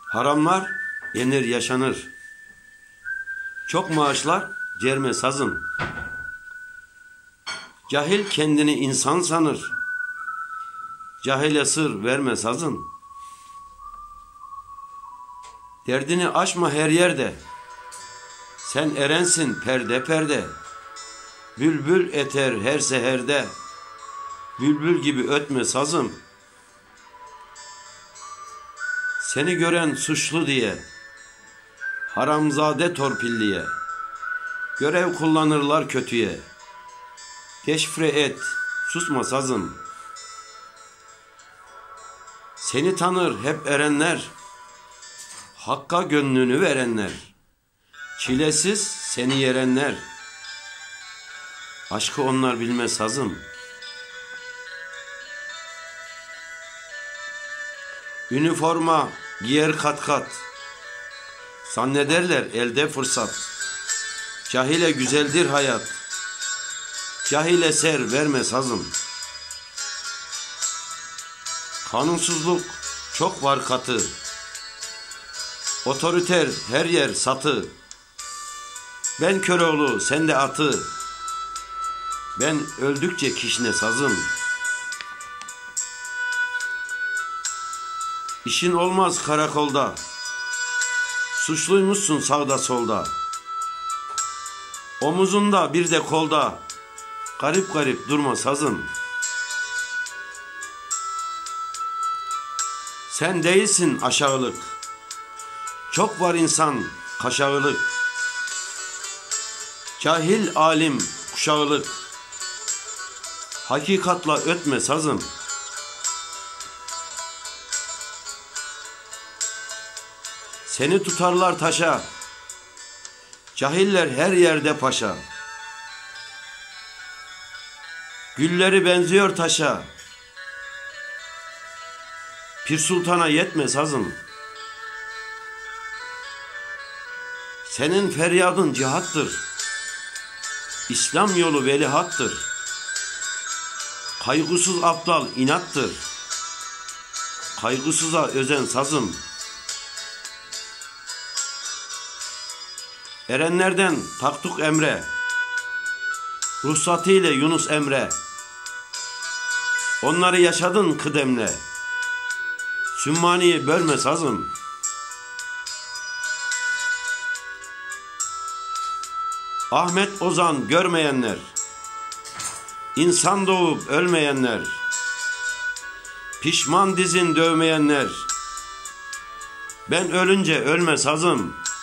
Haramlar yenir yaşanır. Çok maaşlar cerme sazın. Cahil kendini insan sanır. Cahile sır verme sazın. Derdini aşma her yerde. Sen erensin perde perde. Bülbül eter her seherde. Bülbül gibi ötme sazım. Seni gören suçlu diye, haramzade torpilliye, görev kullanırlar kötüye. Deşifre et, susma sazım. Seni tanır hep erenler, hakka gönlünü verenler, çilesiz seni yerenler. Aşkı onlar bilmez sazım. Üniforma giyer kat kat, zannederler elde fırsat. Cahile güzeldir hayat, cahile ser verme sazım. Kanunsuzluk çok var katı, otoriter her yer satı. Ben Köroğlu sen de atı, ben öldükçe kişne sazım. İşin olmaz karakolda, suçluymuşsun sağda solda. Omuzunda bir de kolda, garip garip durma sazım. Sen değilsin aşağılık, çok var insan kaşağılık. Cahil alim kuşağılık, hakikatla ötme sazım. Seni tutarlar taşa, cahiller her yerde paşa. Gülleri benziyor taşa, Pir Sultan'a yetme sazım. Senin feryadın cihattır, İslam yolu velihattır. Kaygısız aptal inattır, kaygısıza özen sazım. Erenlerden Taktuk Emre, ruhsatıyla Yunus Emre. Onları yaşadın kıdemle, Sümmani'yi bölme sazım. Ahmet Ozan görmeyenler, insan doğup ölmeyenler, pişman dizin dövmeyenler. Ben ölünce ölme sazım.